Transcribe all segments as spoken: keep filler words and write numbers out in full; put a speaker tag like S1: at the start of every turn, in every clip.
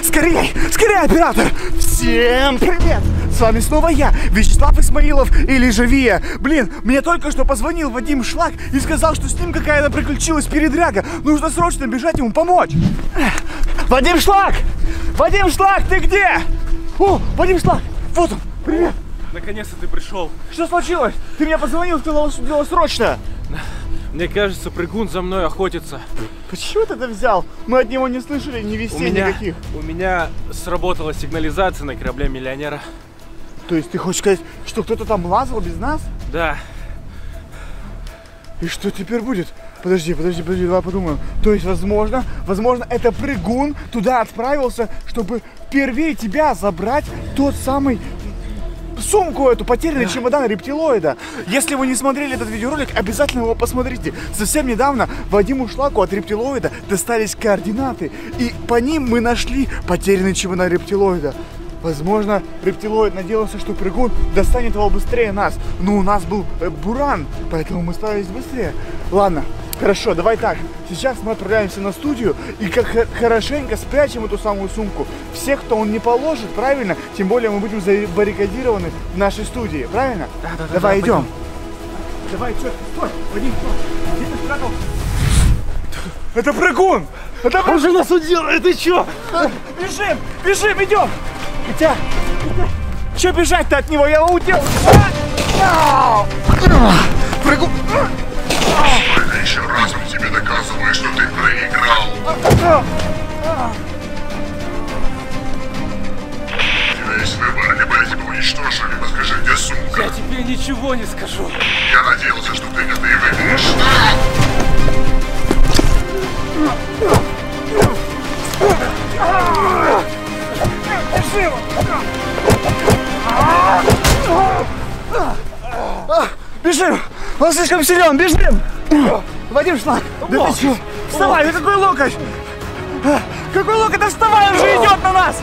S1: Скорей, скорее, оператор! Всем привет! С вами снова я, Вячеслав Исмаилов или же Вия. Блин, мне только что позвонил Вадим Шлак и сказал, что с ним какая-то приключилась передряга. Нужно срочно бежать ему помочь. Вадим Шлак! Вадим Шлак, ты где? О, Вадим Шлак, вот он, привет!
S2: Наконец-то ты пришел.
S1: Что случилось? Ты меня позвонил, сказал, что дело срочно.
S2: Мне кажется, прыгун за мной охотится.
S1: Почему ты это взял? Мы от него не слышали ни вестей
S2: у меня,
S1: никаких.
S2: У меня сработала сигнализация на корабле миллионера.
S1: То есть ты хочешь сказать, что кто-то там лазал без нас?
S2: Да.
S1: И что теперь будет? Подожди, подожди, подожди, давай подумаем. То есть, возможно, возможно, это прыгун туда отправился, чтобы впервые тебя забрать тот самый... сумку эту, потерянный чемодан рептилоида. Если вы не смотрели этот видеоролик, обязательно его посмотрите. Совсем недавно Вадиму Шлаку от рептилоида достались координаты, и по ним мы нашли потерянный чемодан рептилоида. Возможно, рептилоид надеялся, что прыгун достанет его быстрее нас. Но у нас был э, буран, поэтому мы справились быстрее. Ладно, хорошо, давай так. Сейчас мы отправляемся на студию и как хорошенько спрячем эту самую сумку. Всех, кто он не положит, правильно? Тем более мы будем забаррикадированы в нашей студии, правильно?
S2: Да, да, да.
S1: Давай,
S2: да,
S1: идем.
S2: пойдем.
S1: Давай, что? Стой, Вадим, стой. Где ты спрятал? Это прыгун! Это прыгун!
S2: Он же нас уделает, ты чё?
S1: Бежим, бежим, идем! Хотя, что бежать-то от него? Я его уделал! Прыгун!
S3: Это еще раз мы тебе доказываем, что ты проиграл. У тебя есть выбор, либо я тебя уничтожу, либо скажи, где сумка.
S2: Я тебе ничего не скажу.
S3: Я надеялся, что ты это и выберешь.
S1: Бежим! Он слишком силен, бежим! Вадим Шлак, да ты чё? Вставай, да какой локоть? Какой локоть? Да вставай, он же идет на нас!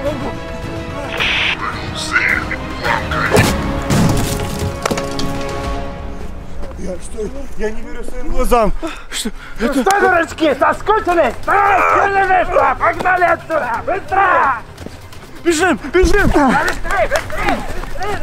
S1: Я что? Я не верю своим глазам. Что?
S4: Это... Что, дурачки, соскучились? Соскучились? Погнали отсюда! Быстро!
S1: Бежим, бежим!
S4: Да, быстрее, быстрее!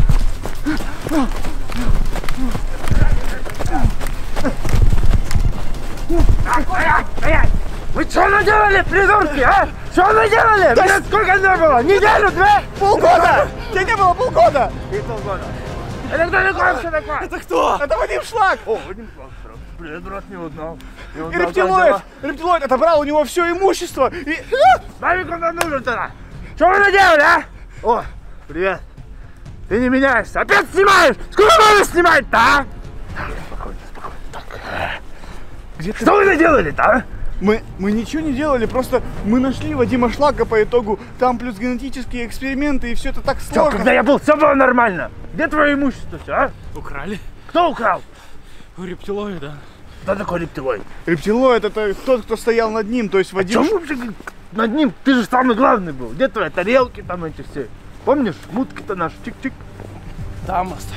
S4: Так, стоять, стоять! Вы что наделали, придурки, а? Что наделали?
S1: Да
S4: Меня сколько не было? Неделю, две?
S1: Полгода! Тебя не было полгода!
S4: И полгода. Это кто такой, что такое?
S1: Это кто? Это Вадим Шлак!
S4: О, Вадим Шлак, привет, брат, не узнал. Не
S1: И
S4: узнал,
S1: рептилоид!
S4: как
S1: Рептилоид отобрал у него все имущество и...
S4: дела? Нафиг он нам нужен тогда? Что вы наделали, а? О, привет. Ты не меняешься, опять снимаешь! Сколько можно снимать-то, а? Спокойно, спокойно, так.
S1: Где ты?
S4: Что вы наделали-то, а?
S1: Мы, мы ничего не делали, просто мы нашли Вадима Шлака по итогу. Там плюс генетические эксперименты, и все это так
S4: Все,
S1: сложно.
S4: когда я был, все было нормально. Где твое имущество все, а?
S2: Украли?
S4: Кто украл?
S2: У рептилоида.
S4: Кто такой рептилоид?
S1: Рептилоид — это тот, кто стоял над ним, то есть Вадим...
S4: Чем вообще над ним? Ты же самый главный был. Где твои тарелки там эти все? Помнишь? Мутки-то наши, чик-чик.
S2: Там остались.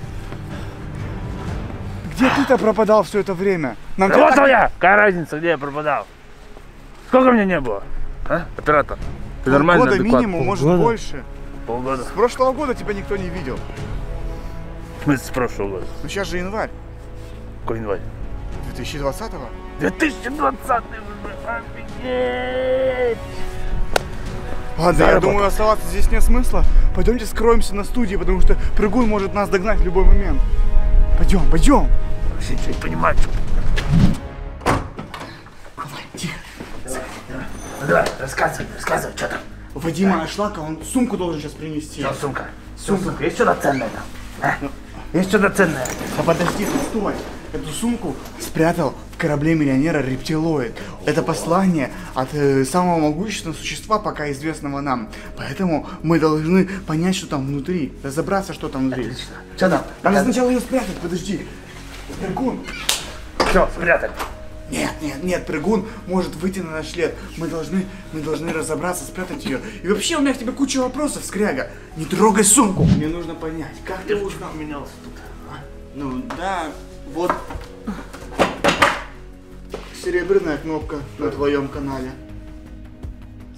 S1: Где ты-то пропадал все это время? Нам тебя
S4: Работал
S1: так-
S4: я! Какая разница, где я пропадал? Сколько мне не было? А, оператор? Ты нормально
S1: Полгода
S4: адекват?
S1: минимум, может
S4: Полгода?
S1: больше.
S4: Полгода.
S1: С прошлого года тебя никто не видел.
S4: В смысле, с прошлого года?
S1: Ну сейчас же январь
S4: Какой январь?
S1: две тысячи двадцатого.
S4: две тысячи двадцатый уже, офигеть!
S1: Ладно, я
S4: Заработал.
S1: думаю, оставаться здесь нет смысла. Пойдемте скроемся на студии, потому что прыгун может нас догнать в любой момент. Пойдем, пойдем.
S4: Вообще ничего не понимаю.
S1: Давай, тихо.
S4: Ну давай, рассказывай, рассказывай, что там?
S1: Вадима Шлака, он сумку должен сейчас принести.
S4: Что сумка? Сумка. Есть что-то ценное там? А? Есть что-то ценное?
S1: Да подожди, ты стой. Эту сумку спрятал в корабле миллионера рептилоид. Это послание от э, самого могущественного существа, пока известного нам. Поэтому мы должны понять, что там внутри, разобраться, что там внутри.
S4: Отлично. Что там?
S1: Надо сначала ее спрятать, подожди. Прыгун.
S4: Все, спрятали.
S1: Нет, нет, нет, прыгун может выйти на наш след. Мы должны, мы должны разобраться, спрятать ее. И вообще у меня к тебе куча вопросов, Скряга. Не трогай сумку. Мне нужно понять, как ты узнал.
S4: Менялся тут.
S1: А? Ну да, вот серебряная кнопка на твоем канале.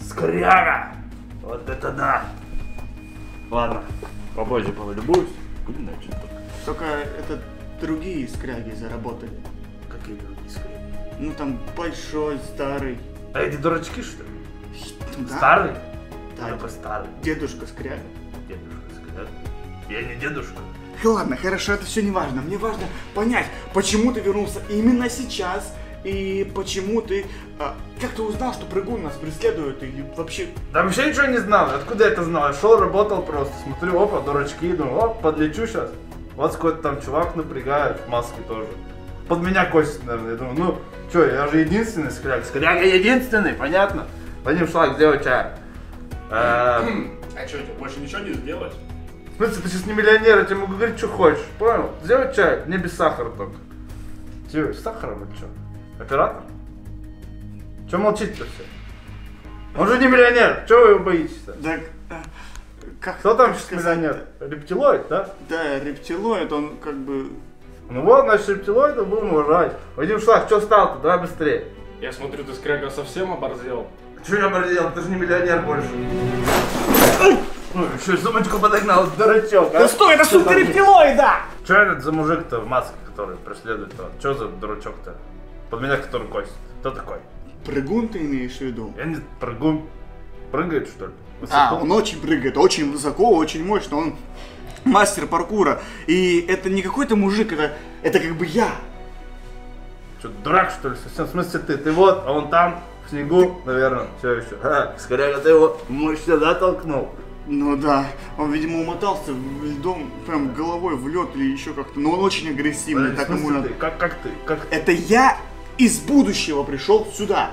S4: Скряга! Вот это да! Ладно, попозже полюбуюсь. Блин, а что такое?
S1: Только это другие скряги заработали.
S4: Какие другие скряги?
S1: Ну там большой, старый.
S4: А эти дурачки, что ли?
S1: Ну, да.
S4: Старый?
S1: Да.
S4: Только старый.
S1: Дедушка скряга.
S4: Дедушка скряга. Я не дедушка.
S1: Ладно, хорошо, это все не важно. Мне важно понять, почему ты вернулся именно сейчас и почему ты... А, как ты узнал, что прыгун нас преследует и вообще...
S4: Да вообще ничего не знал. Откуда я это знал? Я шел, работал просто. Смотрю, опа, дурачки. Думаю, оп, подлечу сейчас. Вот какой-то там чувак напрягает, в маске тоже. Под меня косит, наверное. Я думаю, ну, что, я же единственный скряг. Скряга единственный, понятно? Вадим Шлак, сделай чай.
S2: А что, тебе больше ничего не сделать?
S4: В смысле, ты сейчас не миллионер, я тебе могу говорить, что хочешь. Понял? Сделай чай, не без сахара только. Тебе с сахаром или что? Оператор? Че молчите-то все? Он же не миллионер, чего вы его боитесь-то?
S1: Так, а, как
S4: Кто там
S1: как
S4: сейчас
S1: сказать?
S4: миллионер? Рептилоид, да?
S1: Да, рептилоид, он как бы...
S4: Ну вот, значит, рептилоида будем уважать. Вадим Шлак, что стал-то? Давай быстрее.
S2: Я смотрю, ты, Скряга, совсем оборзел.
S4: Че я оборзел? Ты же не миллионер больше. Ну, еще и сумочку подогнал, дурачок, а?
S1: Да стой, это сумка рептилоида!
S4: Че этот за мужик-то в маске, который преследует-то? Че за дурачок-то? Под меня который косит. Кто такой?
S1: Прыгун ты имеешь в виду?
S4: Я не прыгун. Прыгает, что ли? Высоко?
S1: А, он очень прыгает, очень высоко, очень мощно, он мастер паркура. И это не какой-то мужик, это, это как бы я.
S4: Что, дурак, что ли, совсем? В смысле ты? Ты вот, а он там, в снегу, наверное, все еще. Ха, скорее ты его, может, сюда толкнул.
S1: Ну да, он, видимо, умотался в льдом, прям головой в лед или еще как-то. Но он очень агрессивный,
S4: В
S1: так ему
S4: смысле
S1: надо.
S4: ты? Как, как ты? Как ты?
S1: Это я из будущего пришел сюда.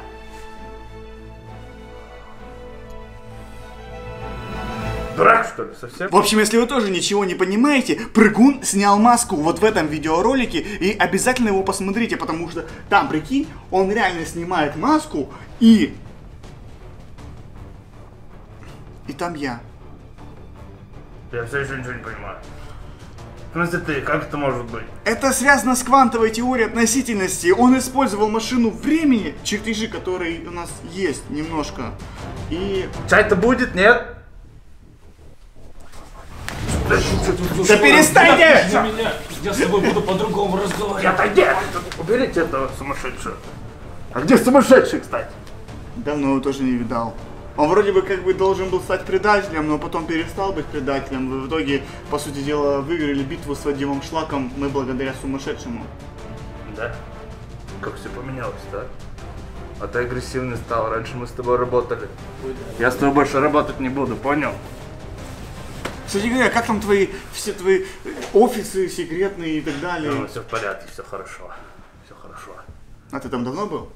S4: Дурак, что ли, совсем?
S1: В общем, если вы тоже ничего не понимаете, Прыгун снял маску вот в этом видеоролике, и обязательно его посмотрите, потому что там, прикинь, он реально снимает маску, и... И там я.
S4: Я все еще ничего не понимаю. В смысле ты? Как это может быть?
S1: Это связано с квантовой теорией относительности. Он использовал машину времени, чертежи, которые у нас есть немножко. И...
S4: Чай-то будет, нет?
S1: Да перестаньте!
S2: За меня! Я с тобой буду по-другому разговаривать.
S4: Отойди! Уберите этого сумасшедшего. А где сумасшедший, кстати?
S1: Давно его тоже не видал. Он вроде бы как бы должен был стать предателем, но потом перестал быть предателем. В итоге, по сути дела, выиграли битву с Вадимом Шлаком мы благодаря сумасшедшему.
S4: Да? Как все поменялось, да? А ты агрессивный стал. Раньше мы с тобой работали. Я с тобой больше работать не буду, понял?
S1: Кстати говоря, как там твои, все твои офисы секретные и так далее?
S4: Ну, все в порядке, все хорошо. Все хорошо.
S1: А ты там давно был?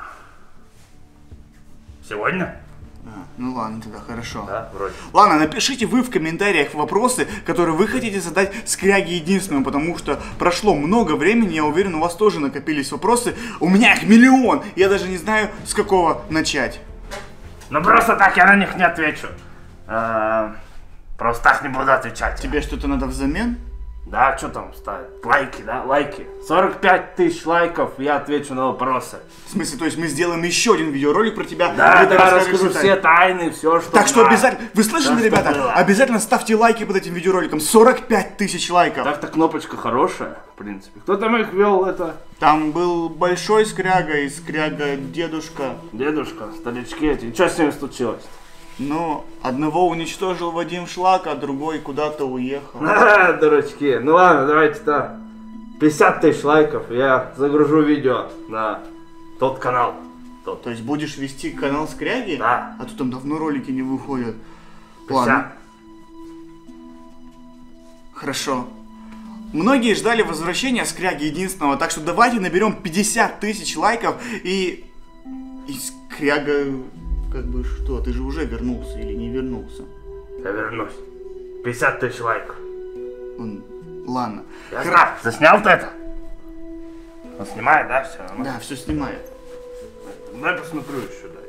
S4: Сегодня?
S1: А, ну ладно, тогда хорошо.
S4: Да, вроде.
S1: Ладно, напишите вы в комментариях вопросы, которые вы хотите задать Скряге единственному, потому что прошло много времени, я уверен, у вас тоже накопились вопросы. У меня их миллион, я даже не знаю, с какого начать.
S4: Ну просто так я на них не отвечу. А, просто так не буду отвечать.
S1: Тебе что-то надо взамен?
S4: Да, что там ставить? Лайки, да, лайки. сорок пять тысяч лайков, я отвечу на вопросы.
S1: В смысле, то есть мы сделаем еще один видеоролик про тебя?
S4: Да,
S1: где ты
S4: да,
S1: расскажешь
S4: расскажу
S1: все
S4: все
S1: тайны.
S4: тайны, все, что
S1: Так что
S4: знаю.
S1: обязательно, вы слышали,
S4: Да,
S1: ребята?
S4: что было.
S1: Обязательно ставьте лайки под этим видеороликом. сорок пять тысяч лайков.
S4: Так-то кнопочка хорошая, в принципе. Кто там их вел, это?
S1: Там был большой Скряга и Скряга дедушка.
S4: Дедушка, старички эти. И что с ними случилось?
S1: Но одного уничтожил Вадим Шлак, а другой куда-то уехал.
S4: А, дурачки. Ну ладно, давайте так. пятьдесят тысяч лайков, я загружу видео на тот канал. Тот.
S1: То есть будешь вести канал Скряги?
S4: Да.
S1: А то там давно ролики не выходят.
S4: пятьдесят.
S1: Ладно. Хорошо. Многие ждали возвращения Скряги единственного, так что давайте наберем пятьдесят тысяч лайков и... И Скряга... Как бы что, ты же уже вернулся или не вернулся?
S4: Я вернусь. пятьдесят тысяч лайков.
S1: Он... Ладно.
S4: Я
S1: Хра-
S4: знаю. Заснял-то это? Он снимает, да, все?
S1: Да, все снимает.
S4: Дай посмотрю еще, дай.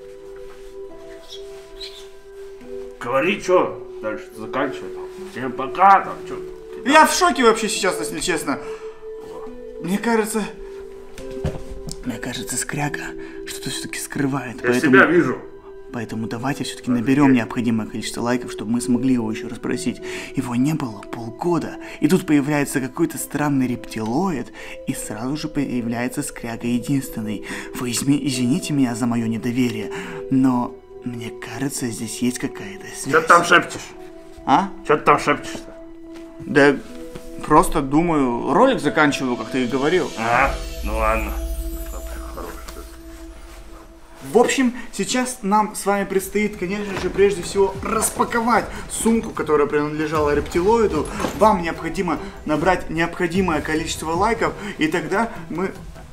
S4: Говори, что дальше заканчивай. Всем пока, там, что.
S1: Я в шоке вообще сейчас, если честно. Мне кажется... Мне кажется, Скряга что-то все-таки скрывает.
S4: Я себя вижу.
S1: Поэтому давайте все-таки наберем необходимое количество лайков, чтобы мы смогли его еще расспросить. Его не было полгода. И тут появляется какой-то странный рептилоид, и сразу же появляется Скряга Единственный. Вы изме- извините меня за мое недоверие, но мне кажется, здесь есть какая-то связь.
S4: Что ты там шепчешь?
S1: А?
S4: Что ты там шепчешь-то?
S1: Да просто думаю, ролик заканчиваю, как ты и говорил.
S4: А, ну ладно.
S1: В общем, сейчас нам с вами предстоит, конечно же, прежде всего распаковать сумку, которая принадлежала рептилоиду. Вам необходимо набрать необходимое количество лайков, и тогда мы...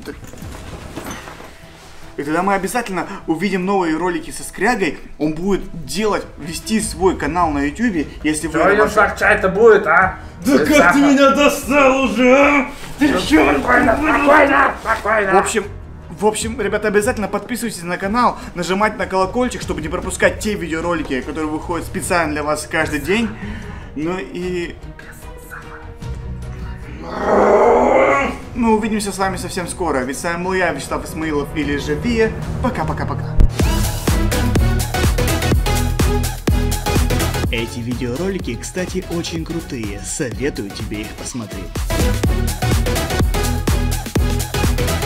S1: И тогда мы обязательно увидим новые ролики со Скрягой. Он будет делать, вести свой канал на ютубе, если вы...
S4: Что ваш чай-то будет, а?
S1: Да как ты меня достал уже, а? Ты что?
S4: Спокойно, спокойно, спокойно.
S1: В общем... В общем, ребята, обязательно подписывайтесь на канал, нажимайте на колокольчик, чтобы не пропускать те видеоролики, которые выходят специально для вас каждый день. Ну и... Мы увидимся с вами совсем скоро, ведь с вами был я, Вячеслав Исмаилов, или же Вия. Пока-пока-пока. Эти видеоролики, кстати, очень крутые, советую тебе их посмотреть.